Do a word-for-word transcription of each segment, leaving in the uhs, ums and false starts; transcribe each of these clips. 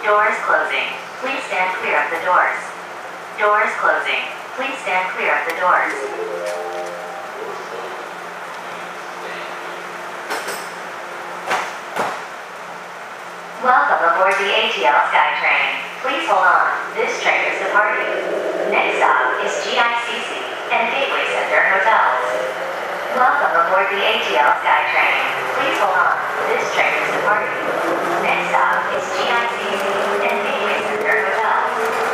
Doors closing. Please stand clear of the doors. Doors closing. Please stand clear of the doors. Welcome aboard the A T L Sky Train. Please hold on. This train is departing. Next stop is G I C C and Gateway Center Hotels. Welcome aboard the A T L Sky Train. Please hold on. This train is departing. Next stop is G I C C and Gateway Center Hotels.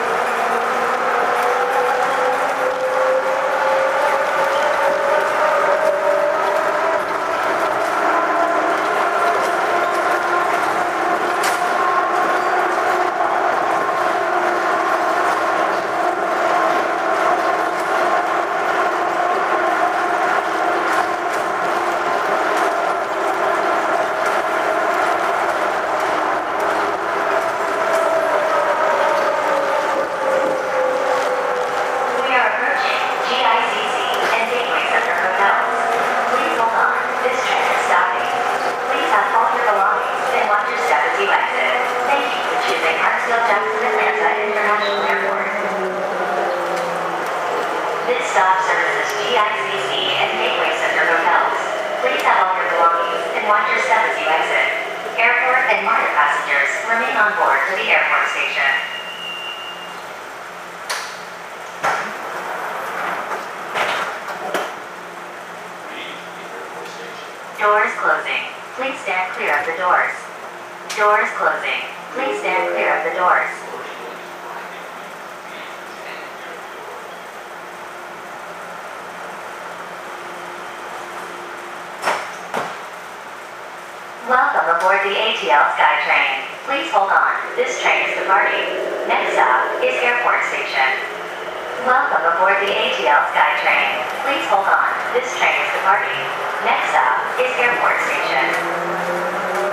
This stop services G I C C and Gateway Center Hotels. Please have all your belongings and watch your step as you exit. Airport and MARTA passengers remain on board to the airport station. Doors closing. Please stand clear of the doors. Doors closing. Please stand clear of the doors. Welcome aboard the A T L Sky Train. Please hold on. This train is departing. Next stop is Airport Station. Welcome aboard the A T L Sky Train. Please hold on. This train is departing. Next stop is Airport Station.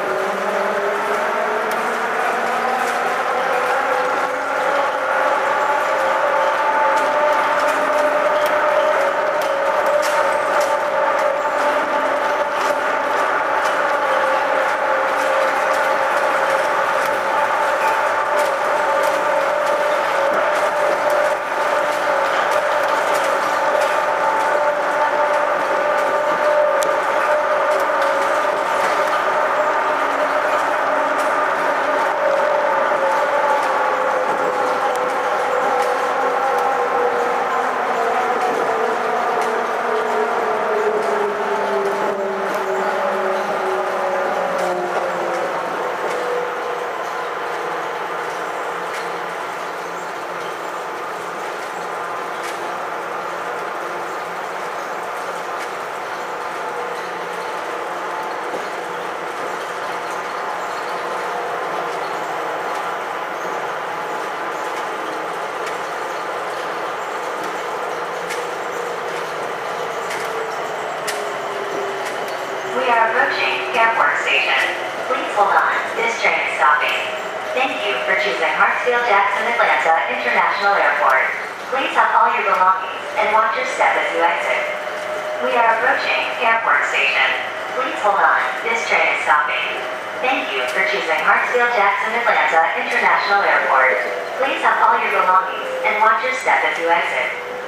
We are approaching Airport Station. Please hold on. This train is stopping. Thank you for choosing Hartsfield Jackson Atlanta International Airport. Please have all your belongings and watch your step as you exit. We are approaching Airport Station. Please hold on. This train is stopping. Thank you for choosing Hartsfield Jackson Atlanta International Airport. Please have all your belongings and watch your step as you exit.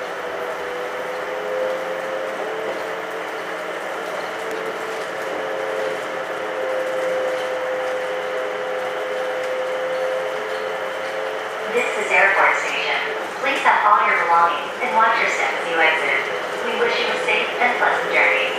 This is Airport Station. Please have all your belongings and watch your step as you exit. We wish you a safe and pleasant journey.